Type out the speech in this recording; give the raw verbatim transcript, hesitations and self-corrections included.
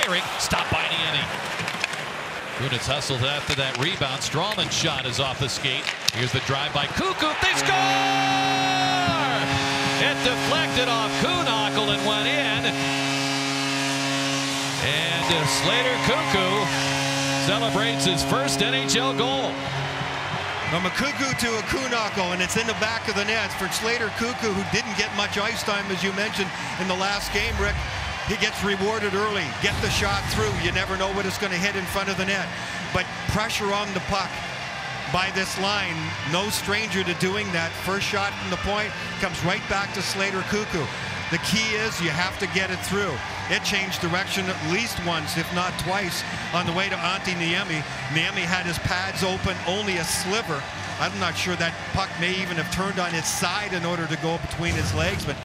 firing. Stopped by Niemi. Kunitz hustled after that rebound. Strawman's shot is off the skate. Here's the drive by Koekkoek. They score! It deflected off Koekkoek and went in. And uh, Slater Koekkoek celebrates his first N H L goal. From a Koekkoek to a Koekkoek, and it's in the back of the net for Slater Koekkoek, who didn't get much ice time, as you mentioned, in the last game, Rick. He gets rewarded early. Get the shot through. You never know what it's going to hit in front of the net. But pressure on the puck by this line. No stranger to doing that. First shot from the point comes right back to Slater Koekkoek. The key is you have to get it through. It changed direction at least once, if not twice, on the way to Antti Niemi. Niemi had his pads open, only a sliver. I'm not sure that puck may even have turned on its side in order to go between his legs, but